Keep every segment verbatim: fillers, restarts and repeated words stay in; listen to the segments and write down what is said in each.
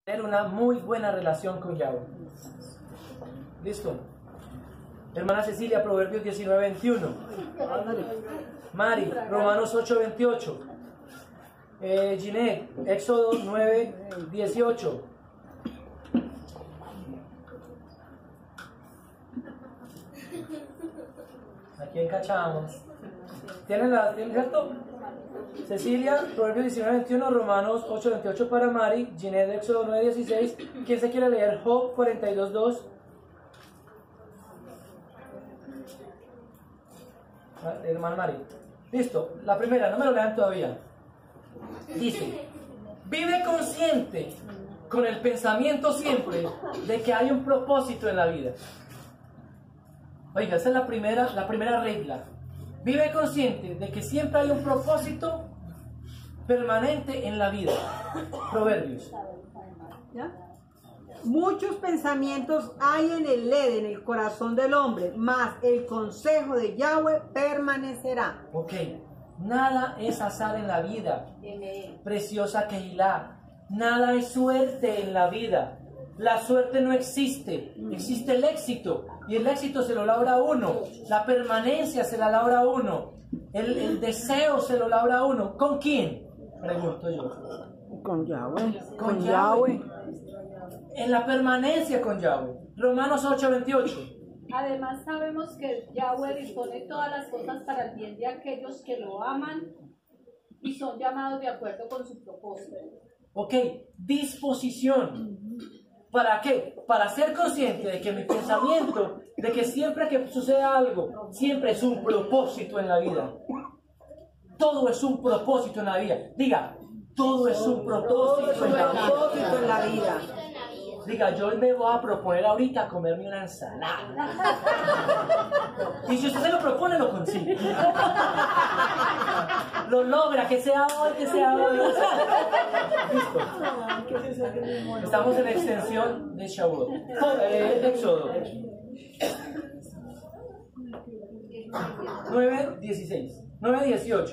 tener una muy buena relación con Yahweh. ¿Listo? Hermana Cecilia, Proverbios diecinueve veintiuno. Mari, Romanos ocho veintiocho. Eh, Ginette, Éxodo nueve dieciocho. ¿A quién cachamos? ¿Tienen la, ¿tienen cierto? Cecilia, Proverbios diecinueve veintiuno, Romanos ocho veintiocho para Mari, Ginette, Éxodo nueve dieciséis. ¿Quién se quiere leer Job cuarenta y dos dos? Hermano Mari. Listo, la primera, no me lo lean todavía. Dice: vive consciente con el pensamiento siempre de que hay un propósito en la vida. Oiga, esa es la primera, la primera regla. Vive consciente de que siempre hay un propósito permanente en la vida. Proverbios. ¿Ya? Muchos pensamientos hay en el Led, en el corazón del hombre, mas el consejo de Yahweh permanecerá. Ok, nada es azar en la vida. Preciosa Kehilá, nada es suerte en la vida. La suerte no existe, existe el éxito, y el éxito se lo labra uno, la permanencia se la labra uno, el, el deseo se lo labra uno. ¿Con quién? Pregunto yo. Con Yahweh. Con, Con Yahweh. Yahweh. En la permanencia con Yahweh. Romanos ocho veintiocho. Además sabemos que Yahweh dispone todas las cosas para el bien de aquellos que lo aman y son llamados de acuerdo con su propósito. Ok, disposición. ¿Para qué? Para ser consciente de que mi pensamiento, de que siempre que sucede algo, siempre es un propósito en la vida. Todo es un propósito en la vida. Diga, todo es un propósito en la vida. Propósito en la vida. Diga, yo me voy a proponer ahorita comerme una ensalada. Y si usted se lo propone, lo consigue. Lo logra, que sea hoy, que sea hoy. Listo. Estamos en extensión de Shavuot. Eh, Éxodo. nueve dieciséis. nueve dieciocho.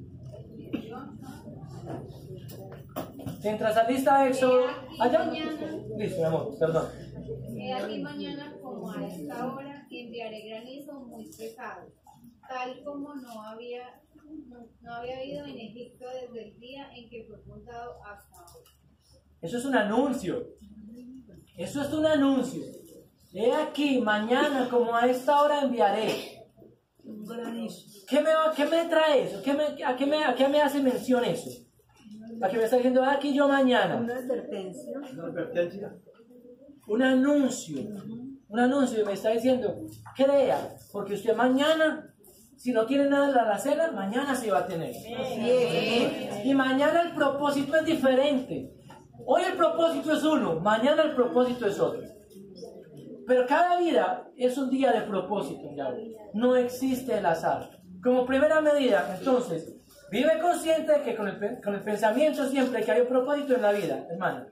Mientras alista Éxodo. Allá. Listo, mi amor, perdón. He aquí mañana, como a esta hora, enviaré granizo muy pesado, tal como no había, no, no había habido en Egipto desde el día en que fue fundado hasta ahora. Eso es un anuncio. Eso es un anuncio. He aquí, mañana, como a esta hora, enviaré. ¿Qué me, qué me trae eso? ¿Qué me, a, qué me, ¿A qué me hace mención eso? ¿A qué me está diciendo aquí yo mañana? Una advertencia. Una advertencia. Un anuncio. Un anuncio que me está diciendo, crea, porque usted mañana, si no tiene nada en la alacena, mañana sí va a tener. Así es. Y mañana el propósito es diferente. Hoy el propósito es uno, mañana el propósito es otro. Pero cada vida es un día de propósito, Yahweh. No existe el azar. Como primera medida, entonces, vive consciente de que con el, con el pensamiento siempre que hay un propósito en la vida, hermana.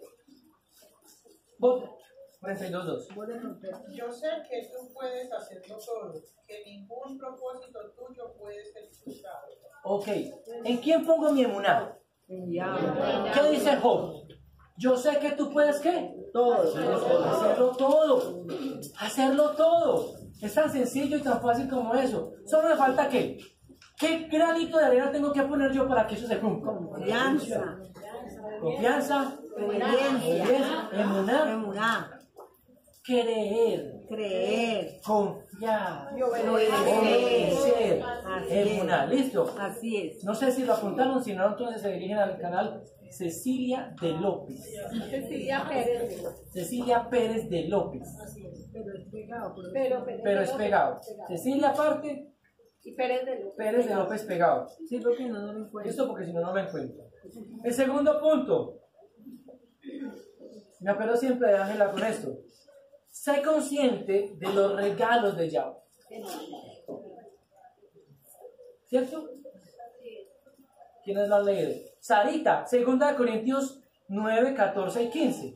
Vote. cuarenta y dos dos. Yo sé que tú puedes hacerlo todo, que ningún propósito tuyo puede ser frustrado. Ok. ¿En quién pongo mi emuná? ¿Qué dice Job? Yo sé que tú puedes, ¿qué? Todo. Hacerlo todo. Hacerlo todo. Es tan sencillo y tan fácil como eso. Solo me falta ¿qué? ¿Qué granito de arena tengo que poner yo para que eso se cumpla? Confianza. Confianza. Obediencia. Emuná. Emuná. Creer. Creer. Confiar. Obedecer. Obedecer. Así Emuná. es. ¿Listo? Así es. No sé si lo apuntaron, si no, entonces se dirigen al canal Cecilia de López. Cecilia Pérez. Cecilia Pérez de López. Pero es pegado. Pero, Pero es pegado. Cecilia aparte, Y Pérez de López. Pérez de López pegado. Sí, porque no, no lo encuentro. Esto porque si no, no me encuentro. El segundo punto. Me apelo siempre de Ángela con esto. Sé consciente de los regalos de Yahweh. ¿Cierto? ¿Quiénes lo han leído? Sarita, segunda de Corintios nueve, catorce y quince.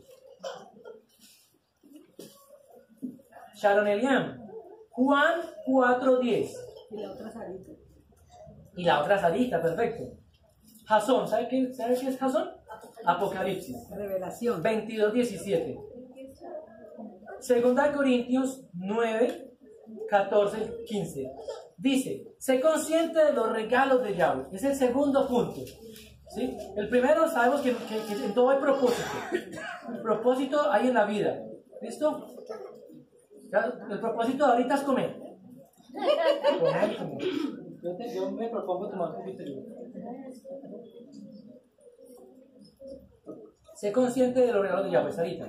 Sharon Eliam, Juan cuatro, diez. Y la otra Sarita. Y la otra Sarita, perfecto. Jasón, ¿sabe qué, ¿sabe qué es Jasón? Apocalipsis Revelación. veintidós diecisiete. Segunda Corintios nueve, catorce, quince. Dice, sé consciente de los regalos de Yahweh. Es el segundo punto. ¿Sí? El primero, sabemos que, que, que en todo hay propósito. El propósito hay en la vida. ¿Listo? El propósito de ahorita es comer. Comer, comer. Yo, te, yo me propongo tomar un poquito de agua. Sé consciente de los regalos de Yahweh, Sarita.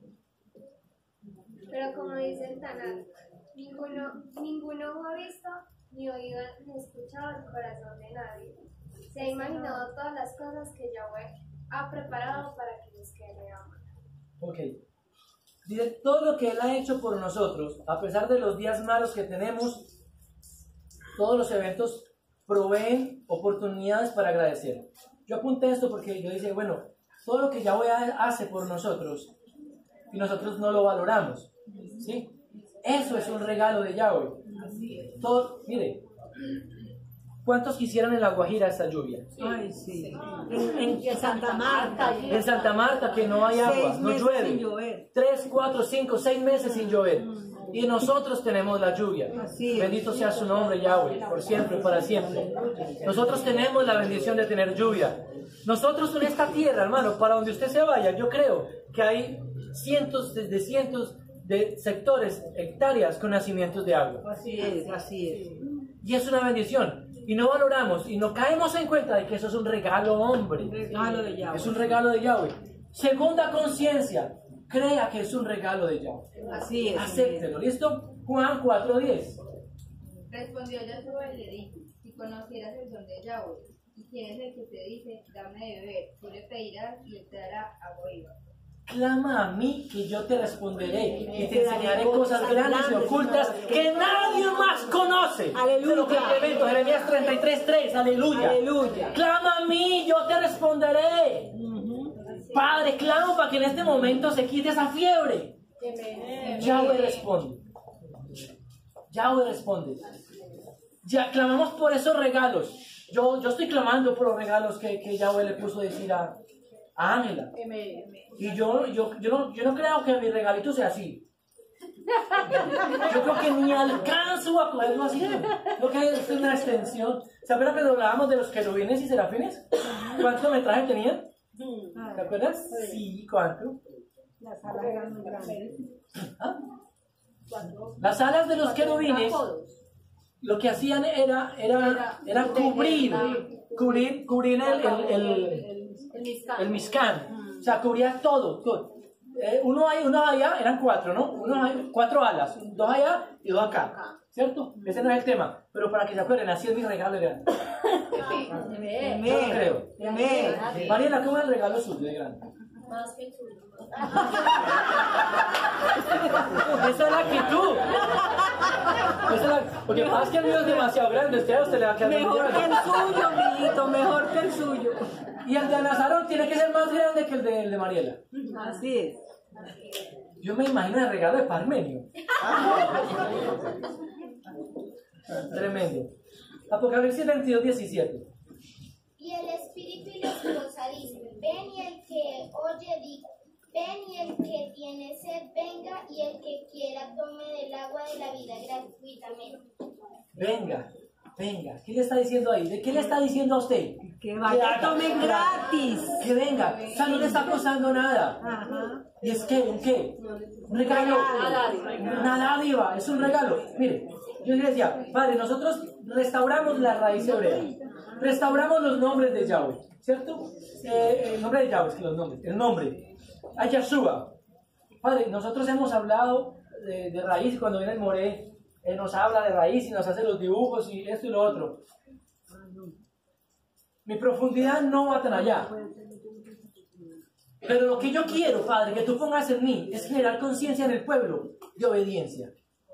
Pero como dice el Tanakh, ninguno, ninguno ojo ha visto, ni oído ni escuchado el corazón de nadie. Se ha imaginado todas las cosas que Yahweh ha preparado para aquellos que le aman. Ok. Dice, todo lo que Él ha hecho por nosotros, a pesar de los días malos que tenemos, todos los eventos proveen oportunidades para agradecer. Yo apunté esto porque yo dije, bueno, todo lo que Yahweh hace por nosotros y nosotros no lo valoramos, ¿sí? Eso es un regalo de Yahweh. Todo, mire, ¿cuántos quisieran en La Guajira esta lluvia? Ay, sí. En, en- en Santa Marta. En Santa Marta que no hay agua, Seis no meses llueve. sin llover. Tres, cuatro, cinco, seis meses sin llover. Y nosotros tenemos la lluvia. Así es. Bendito sea su nombre, Yahweh, por siempre, para siempre. Nosotros tenemos la bendición de tener lluvia. Nosotros en esta tierra, hermano, para donde usted se vaya, yo creo que hay cientos de, de cientos de sectores, hectáreas con nacimientos de agua. Así es, así es. Y es una bendición. Y no valoramos y no caemos en cuenta de que eso es un regalo, hombre. Regalo de Yahweh. Es un regalo de Yahweh. Segunda conciencia, crea que es un regalo de Yahweh. Así es. Acéptelo, ¿listo? Juan cuatro diez. Respondió Yahshua y le dijo, si conocieras el don de Yahweh, y quién es el que te dice, dame de beber, tú le pedirás y él te dará agua viva. Clama a mí que yo te responderé y te enseñaré cosas grandes y ocultas que nadie más conoce. Aleluya. Se lo complemento, Jeremías treinta y tres tres, aleluya. Aleluya. Clama a mí, yo te responderé. Padre, clamo para que en este momento se quite esa fiebre. Yahweh responde. Yahweh responde. Ya clamamos por esos regalos. Yo, yo estoy clamando por los regalos que, que Yahweh le puso a decir a a Ángela. Y yo, yo, yo, no, yo no creo que mi regalito sea así. Yo creo que ni alcanzo a cogerlo así. Creo que es una extensión. ¿Se acuerdan que hablábamos de los querubines y serafines? ¿Cuánto metraje tenían? ¿Te acuerdas? Sí, ¿cuánto? Las alas eran muy grandes. ¿Ah? Las alas de los querubines lo que hacían era, era, era cubrir, cubrir, cubrir el, el, el, el Mishkan. O sea, cubría todo. todo. Eh, uno ahí, uno allá, eran cuatro, ¿no? Uno ahí, cuatro alas, dos allá y dos acá. ¿Cierto? Ese no es el tema. Pero para que se acuerden, así es mi regalo de grande. Yo lo creo. Amén. Mariela, ¿cómo es el regalo suyo de grande? Más que el tuyo. Esa es la actitud. Esa es la... Porque más que el mío es demasiado grande, usted a usted le va a quedar muy Mejor que grande. el suyo, mijito, mejor que el suyo. Y el de Nazarón tiene que ser más grande que el de, el de Mariela. Así es. Yo me imagino el regalo de Parmenio. Tremendo. Apocalipsis veintidós diecisiete. Y el Espíritu y la esposa dicen, ven, y el que oye diga, ven, y el que tiene sed venga, y el que quiera tome del agua de la vida gratuitamente. Venga, venga. ¿Qué le está diciendo ahí? ¿De qué le está diciendo a usted? Que vaya, haga, tome que haga. gratis. Que venga. O sea, no le está costando nada. Ajá. ¿Y es qué? ¿Un qué? Un regalo. Una dádiva. Es un regalo. Mire, yo le decía, Padre, nosotros restauramos la raíz hebrea. Restauramos los nombres de Yahweh, ¿cierto? Eh, el nombre de Yahweh, es que los nombres. El nombre. A Yahshua. Padre, nosotros hemos hablado de, de raíz. Cuando viene el Moré, él nos habla de raíz y nos hace los dibujos y esto y lo otro. Mi profundidad no va tan allá. Pero lo que yo quiero, Padre, que tú pongas en mí es generar conciencia en el pueblo de obediencia,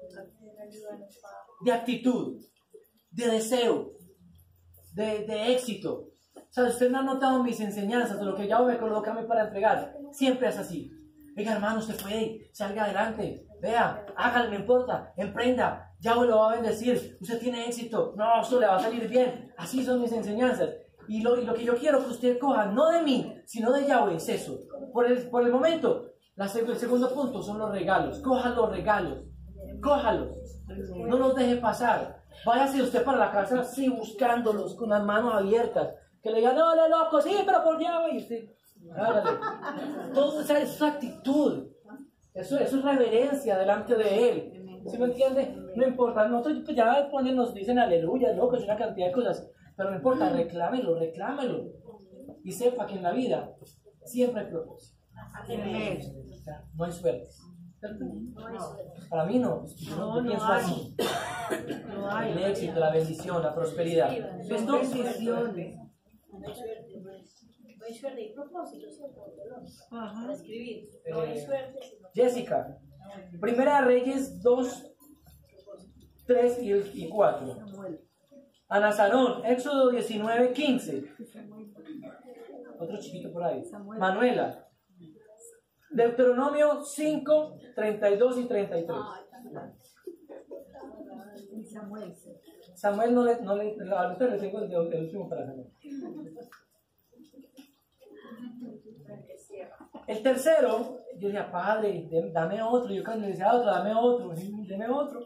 de actitud, de deseo, de, de éxito. O sea, usted no ha notado mis enseñanzas, de lo que ya me coloca a mí para entregar. Siempre es así. Venga, hermano, usted puede, salga adelante, vea, hágalo, no importa, emprenda, ya lo va a bendecir, usted tiene éxito, no, eso le va a salir bien. Así son mis enseñanzas. Y lo, y lo que yo quiero que usted coja, no de mí, sino de Yahweh, es eso. Por el, por el momento, la, el segundo punto son los regalos. Coja los regalos. Cójalos. No los deje pasar. Váyase usted para la casa así buscándolos con las manos abiertas. Que le digan, no, no, loco, sí, pero por Yahweh. Y usted, hágale. Todo esa es su actitud. Eso, eso es reverencia delante de Él. ¿Sí me entiende? No importa. Nosotros pues, ya ponen, nos dicen aleluya, loco, es una cantidad de cosas. Pero no importa, reclámelo, reclámelo. Y sepa que en la vida siempre hay propósito. No hay suerte. Para mí no. Yo no, No, no pienso hay. así. No hay. El éxito, la bendición, la prosperidad. ¿Listo? Bendiciones. No hay suerte, hay propósito, ¿cierto? Ajá. Para escribir. No hay Eh, suerte, sino Jessica, Primera de Reyes dos, tres y cuatro. Anazarón, Éxodo diecinueve, quince. Otro chiquito por ahí. Manuela, Deuteronomio cinco, treinta y dos y treinta y tres. Samuel. Samuel no le, no le, ahorita le tengo el, el último para Samuel. El tercero, yo decía, padre, dame otro. Yo cuando le decía otro, dame otro, dame otro.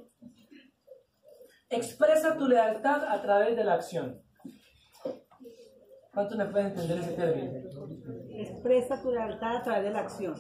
Expresa tu lealtad a través de la acción. ¿Cuántos me pueden entender ese término? Expresa tu lealtad a través de la acción.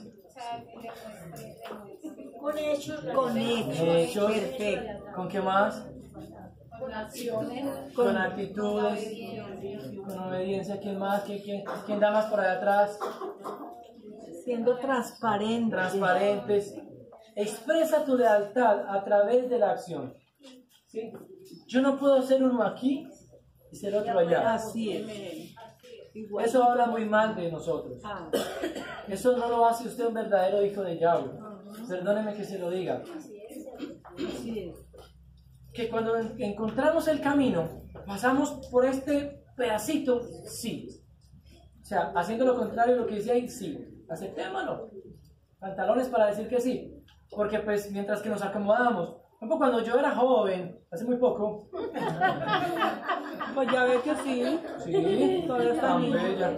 con hechos. Con hechos. Hechos. Perfecto. ¿Con qué más? Con acciones. Con actitudes, con obediencia. ¿Quién más? ¿Quién, quién, quién da más por allá atrás? Siendo transparente. Transparentes. Expresa tu lealtad a través de la acción. ¿Sí? Yo no puedo ser uno aquí y ser otro allá. Así es. Igual. Eso habla muy mal de nosotros. Ah, Eso no lo hace usted un verdadero hijo de Yahweh. Perdóneme que se lo diga. así es. Que cuando en- encontramos el camino, pasamos por este pedacito, sí. O sea, haciendo lo contrario de lo que dice ahí, sí. Aceptémoslo. Pantalones para decir que sí. Porque pues mientras que nos acomodamos, por ejemplo, cuando yo era joven, hace muy poco, Pues ya ve que sí. sí, Todavía está tan niño. bella.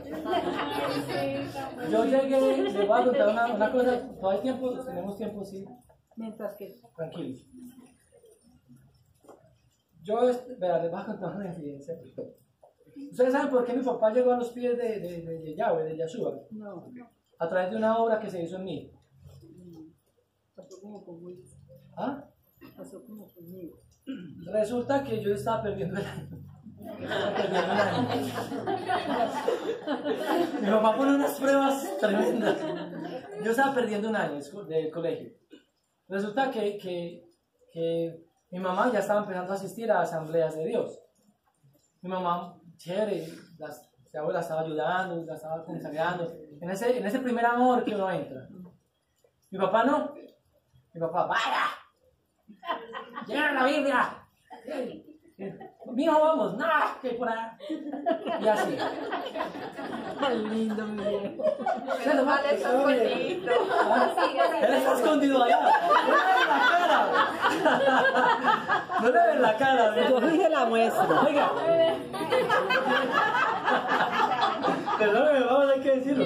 Yo llegué, les voy a contar una, una cosa, todavía hay tiempo, tenemos tiempo, sí, Mientras que. tranquilos. Yo, este, verá, les voy a contar una incidencia. ¿Ustedes saben por qué mi papá llegó a los pies de, de, de, de Yahweh, de Yahshua? No. A través de una obra que se hizo en mí. Pasó como conmigo. ¿Ah? Pasó como conmigo. Resulta que yo estaba perdiendo el año. Estaba perdiendo el año. Mi papá pone unas pruebas tremendas. Yo estaba perdiendo un año del colegio. Resulta que, que, que mi mamá ya estaba empezando a asistir a asambleas de Dios. Mi mamá, chévere, las, mi abuela estaba ayudando, la estaba consagrando. En ese, en ese primer amor que uno entra. Mi papá no. Mi papá, ¡vaya! ¡Llena la Biblia! Mijo, vamos, nada, que por ahí. Y así. Tan lindo, mi viejo. Él está escondido allá. No le ven la cara. No le ven la cara. Yo dije la muestra. Oiga. Perdóneme, vamos, hay que decirlo.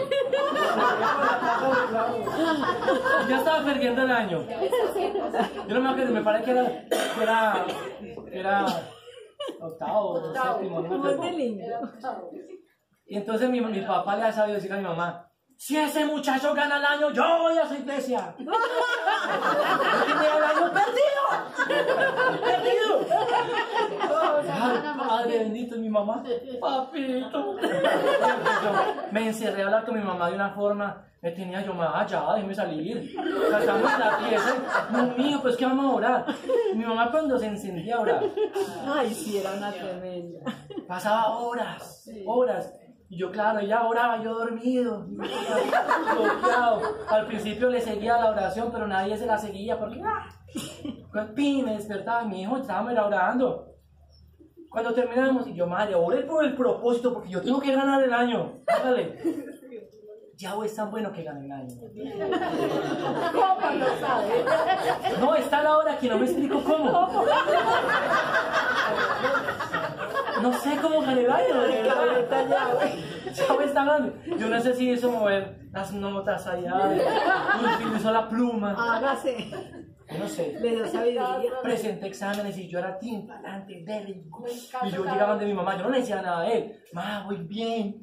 Ya estaba perdiendo el año. Yo no me acuerdo, me parece que era, que era, que era octavo, séptimo, no me Muy acuerdo. lindo. Y entonces mi, mi papá le ha sabido decir a mi mamá, si ese muchacho gana el año, yo voy a su iglesia. Porque me el año perdido. Perdido. Ay, Padre bendito, mi mamá. Papito. Yo me encerré a hablar con mi mamá de una forma, me tenía yo, mamá, ya, déjeme salir. O sea, estamos en la pieza. Dios mío, pues que vamos a orar. Mi mamá cuando se encendía a orar, Ay, sí, era una tremenda. pasaba horas, horas. Y yo, claro, ella oraba, yo dormido, bloqueado. Al principio le seguía la oración, pero nadie se la seguía porque, ¡ah! Pin, me despertaba, mi hijo, estábamos orando. Cuando terminamos, y yo, madre, oré por el propósito, porque yo tengo que ganar el año. Hágale. Yahweh es tan bueno que gane el año. ¿Cómo lo sabe? No, está la hora que no me explico cómo. No sé cómo gané el año, de verdad. Yahweh está hablando. Yo no sé si hizo mover las notas allá, utilizó la pluma. Hágase. Yo no sé. Le dio sabiduría. Presenté exámenes y yo era timbalante, débil. Y yo llegaba de mi mamá, yo no le decía nada a él. Ma, voy bien.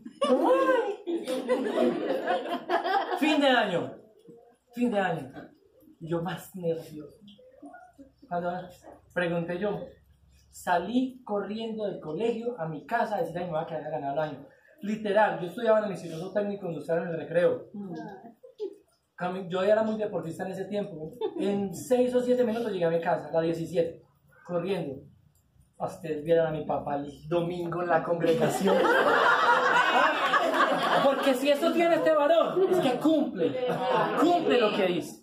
Fin de año. Fin de año. Y yo más nervioso. Cuando pregunté yo, salí corriendo del colegio a mi casa a decirle a mi mamá que había ganado el año. Literal, yo estudiaba en el Instituto Técnico Industrial en el recreo. Yo era muy deportista en ese tiempo. En seis o siete minutos llegué a mi casa, a las diecisiete, corriendo. Ustedes vieron a mi papá el domingo en la congregación. Porque si esto tiene este varón, es que cumple, cumple lo que dice.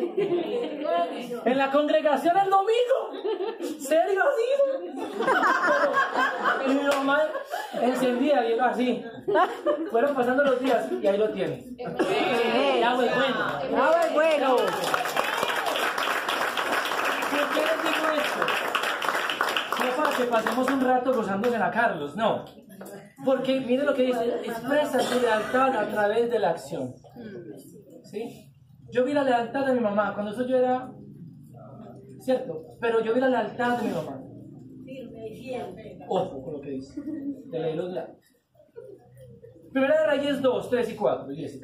En la congregación el domingo, serio así. Y mi mamá encendía y era así. Fueron pasando los días y ahí lo tienen. Yahweh es bueno. Yahweh es bueno. ¿Por qué les digo esto? No para que pasemos un rato gozándose a Carlos, no. Porque mire lo que dice, expresa su lealtad a través de la acción. ¿Sí? Yo vi la lealtad de mi mamá, cuando eso yo era, cierto, pero yo vi la lealtad de mi mamá. Ojo con lo que dice, de ley los labios. Primera de Reyes dos, tres y cuatro, y dice.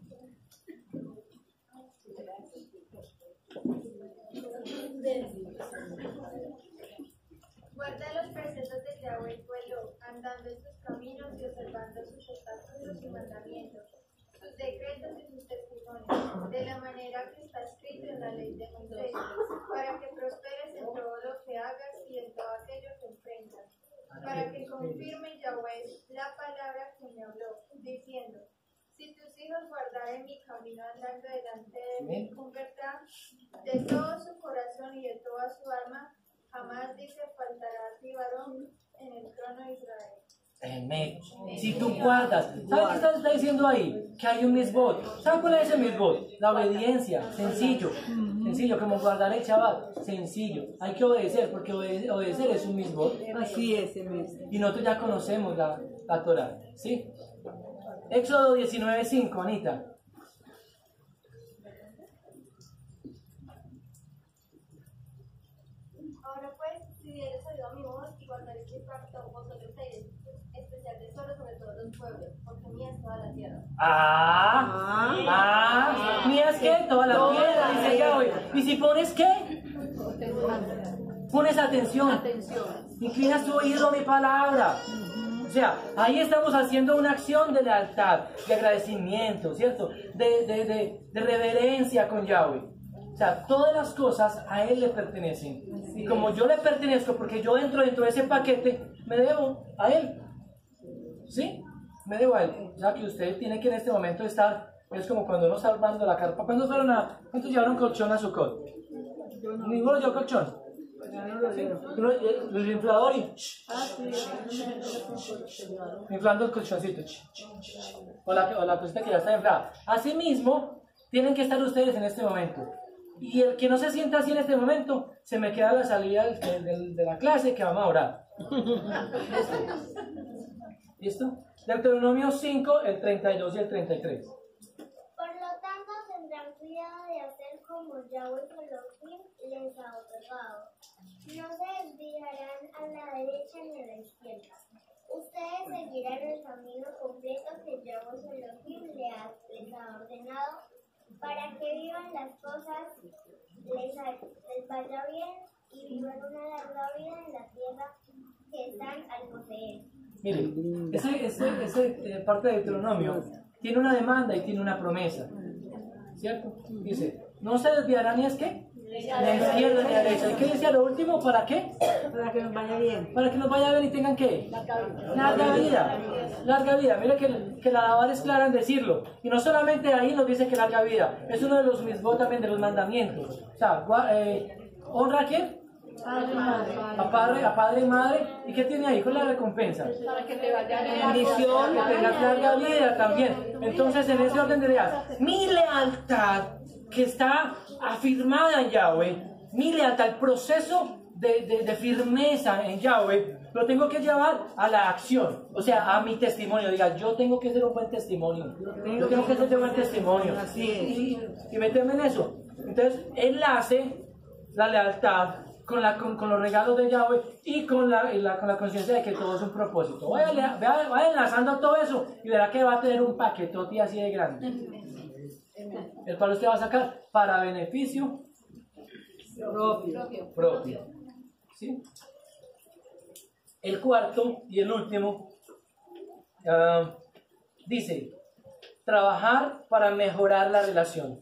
Guarda los preceptos de Yahweh el pueblo, andando en sus caminos y observando sus estatutos y mandamientos, sus decretos y sus testimonios, de la manera que está escrito en la ley de Moisés, para que prosperes en todo lo que hagas y en todo aquello que emprendas, para que confirme Yahweh la palabra que me habló, diciendo, si tus hijos guardaren mi camino andando delante de mí con verdad, de todo su corazón y de toda su alma, jamás dice faltará a ti varón en el trono de Israel. Amén. Si tú guardas, ¿sabes qué está, está diciendo ahí? Que hay un misbot. ¿Sabes cuál es el misbot? La obediencia, sencillo. Sencillo, como guardar el Shabbat. Sencillo. Hay que obedecer, porque obede obedecer es un misbot. Así es, hermano. Y nosotros ya conocemos la, la Torah. ¿Sí? Éxodo diecinueve cinco, Anita. Ahora pues, si dieres oído a mi voz y guardaréis mi pacto, vosotros seréis especial tesoro sobre todos los pueblos, porque mía es toda la tierra. Ah, ah, mía es que toda la tierra, dice Yahweh. ¿Y si pones qué? Pones atención. Inclinas tu oído a mi palabra. O sea, ahí estamos haciendo una acción de lealtad, de agradecimiento, ¿cierto? De, de, de, de reverencia con Yahweh. O sea, todas las cosas a Él le pertenecen. Y como yo le pertenezco, porque yo entro dentro de ese paquete, me debo a Él. ¿Sí? Me debo a Él. O sea, que usted tiene que en este momento estar, es como cuando uno está armando la carpa. ¿Cuántos fueron a, cuántos llevaron colchón a su cot? ¿Ninguno llevó colchón? ¿Sí? El inflador y inflando el colchoncito o la, o la cosita que ya está inflada. Así mismo tienen que estar ustedes en este momento, y el que no se sienta así en este momento se me queda la salida de, de, de la clase, que vamos a orar. ¿Listo? Deuteronomio cinco, el treinta y dos y el treinta y tres. Por lo tanto, tendrán cuidado de hacer como Yahweh Elohim les ha otorgado. No se desviarán a la derecha ni a la izquierda. Ustedes seguirán el camino completo que Yahweh Elohim les ha, les ha ordenado para que vivan las cosas, les, les vaya bien y vivan una larga vida en la tierra que están al poseer. Miren, ese, ese, ese eh, parte de Deuteronomio tiene una demanda y tiene una promesa, ¿cierto? Dice, no se desviarán ni es que ni a la izquierda ni a la derecha. ¿Y qué decía lo último? ¿Para qué? Para que nos vaya bien. Para que nos vaya bien y tengan ¿qué? Larga vida. Larga vida. Mira que, que la Dabar es clara en decirlo. Y no solamente ahí nos dice que larga vida. Es uno de los mismos también de los mandamientos. O sea, eh, ¿honra a quién? A padre, a padre y madre. ¿Y qué tiene ahí con la recompensa? Para que te vaya bien. Bendición, que tengas larga vida también. Entonces, en ese orden de ideas, mi lealtad que está afirmada en Yahweh, mi lealtad, el proceso de, de, de firmeza en Yahweh, lo tengo que llevar a la acción, o sea, a mi testimonio. Diga, yo tengo que ser un buen testimonio, yo tengo que ser de buen testimonio, Así es. y, y meterme en eso. Entonces, enlace la lealtad con, la, con, con los regalos de Yahweh y con la, y la, con la conciencia de que todo es un propósito. Vaya, vaya, vaya enlazando todo eso y verá que va a tener un paquetote así de grande, el cual usted va a sacar para beneficio propio. propio. ¿Sí? El cuarto y el último uh, dice, trabajar para mejorar la relación.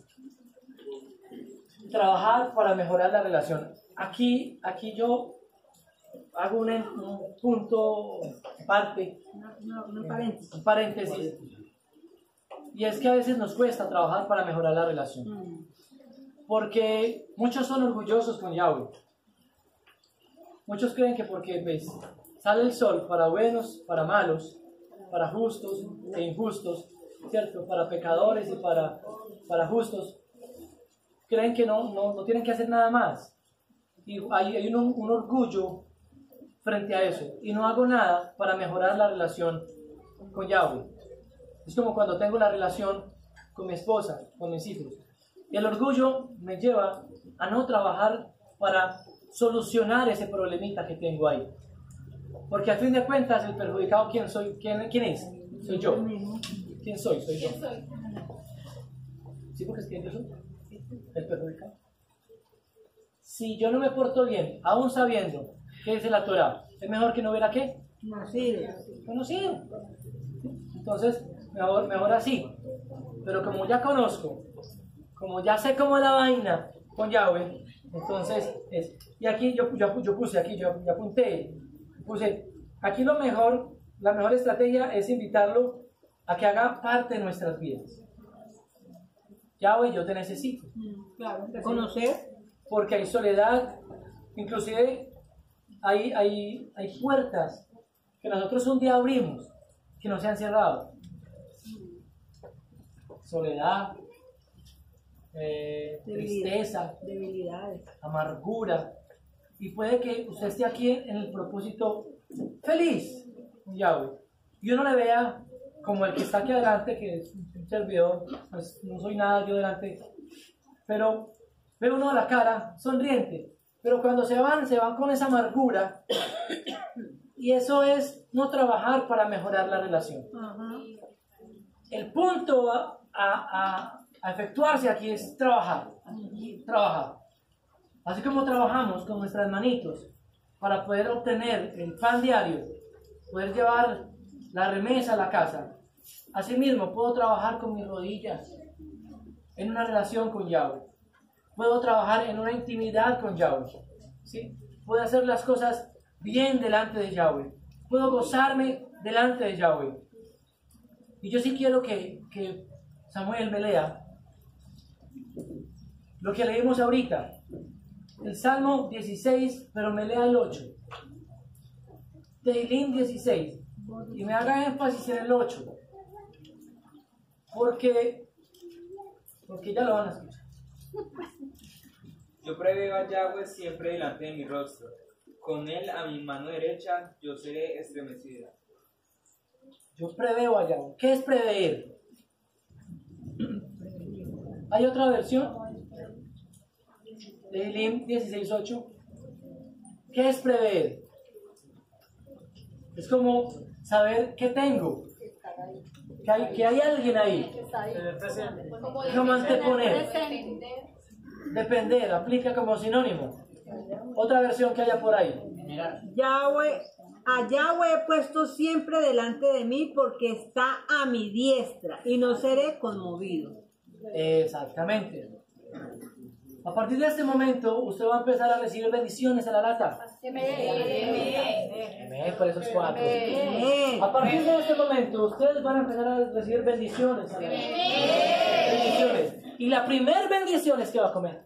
Trabajar para mejorar la relación. Aquí, aquí yo hago un, un punto parte, No, no, no paréntesis. un paréntesis, y es que a veces nos cuesta trabajar para mejorar la relación, porque muchos son orgullosos con Yahweh. Muchos creen que porque pues, sale el sol para buenos, para malos, para justos e injustos, ¿cierto? Para pecadores y para, para justos, creen que no, no, no tienen que hacer nada más. Y hay, hay un, un orgullo frente a eso. Y no hago nada para mejorar la relación con Yahweh. Es como cuando tengo la relación con mi esposa, con mis hijos. Y el orgullo me lleva a no trabajar para solucionar ese problemita que tengo ahí. Porque al fin de cuentas, el perjudicado, ¿quién soy? ¿Quién, quién es? Soy yo. ¿Quién soy? Soy yo. ¿Sí? Porque es que yo soy el perjudicado. Si yo no me porto bien, aún sabiendo que dice la Torah, es mejor que no hubiera qué? Nacido. Conocido. Entonces, mejor, mejor así. Pero como ya conozco, como ya sé cómo es la vaina con Yahweh, entonces, es, y aquí yo, yo, yo puse, aquí yo, yo apunté, puse, aquí lo mejor, la mejor estrategia es invitarlo a que haga parte de nuestras vidas. Yahweh, yo te necesito. Claro, conocer. Porque hay soledad, inclusive hay, hay, hay puertas que nosotros un día abrimos, que no se han cerrado. Soledad, eh, tristeza, debilidades, amargura. Y puede que usted esté aquí en el propósito feliz, Yahweh, y uno le vea como el que está aquí adelante, que es un servidor, pues no soy nada yo delante, pero ve uno a la cara sonriente, pero cuando se van, se van con esa amargura, y eso es no trabajar para mejorar la relación. ajá, El punto a, a, a efectuarse aquí es trabajar, trabajar. Así como trabajamos con nuestras manitos para poder obtener el pan diario, poder llevar la remesa a la casa, asimismo puedo trabajar con mis rodillas en una relación con Yahweh. Puedo trabajar en una intimidad con Yahweh, ¿sí? Puedo hacer las cosas bien delante de Yahweh. Puedo gozarme delante de Yahweh. Y yo sí quiero que, que Samuel me lea lo que leímos ahorita, el Salmo dieciséis, pero me lea el ocho. Tehilim dieciséis, y me haga énfasis en el ocho, porque, porque ya lo van a escuchar. Yo preveo a Yahweh siempre delante de mi rostro. Con él a mi mano derecha yo seré estremecida. Yo preveo a Yahweh. ¿Qué es prever? ¿Hay otra versión? De Tehilim dieciséis ocho. ¿Qué es prever? Es como saber qué tengo. Que hay, que hay alguien ahí. Como anteponer. Depender, aplica como sinónimo. Otra versión que haya por ahí. Yahweh, a Yahweh he puesto siempre delante de mí porque está a mi diestra y no seré conmovido. Exactamente. A partir de este momento, usted va a empezar a recibir bendiciones a la lata. Amén, por esos cuatro. Amén. A partir de este momento, ustedes van a empezar a recibir bendiciones a la lata. Bendiciones. Y la primera bendición es que va a comer.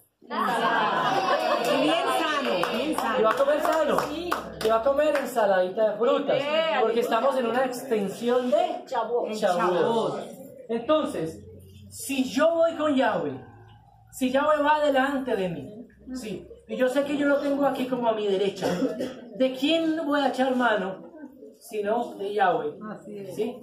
Y bien sano, bien Que sano. va a comer sano. Que va a comer ensaladita de frutas. Porque estamos en una extensión de Shavuot. Entonces, si yo voy con Yahweh Si Yahweh va delante de mí, sí, y yo sé que yo lo tengo aquí como a mi derecha, ¿de quién voy a echar mano? Sino de Yahweh. Así es. ¿Sí?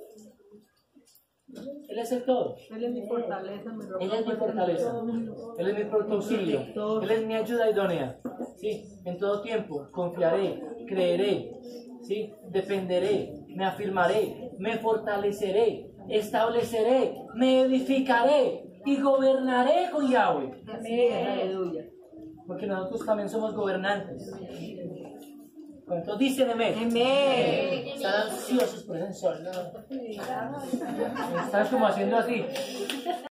Él es el todo. Él es mi fortaleza, mi roca Él es mi fuerte en fortaleza. todo mundo. Él es mi pronto auxilio. Él es mi ayuda idónea. ¿Sí? En todo tiempo confiaré, creeré, ¿sí? Dependeré, me afirmaré, me fortaleceré, estableceré, me edificaré y gobernaré con Yahweh. Así es, aleluya. Porque nosotros también somos gobernantes. ¿Cuántos dicen amén? Amén. Están ansiosos por ese sol, ¿no? Están como haciendo así.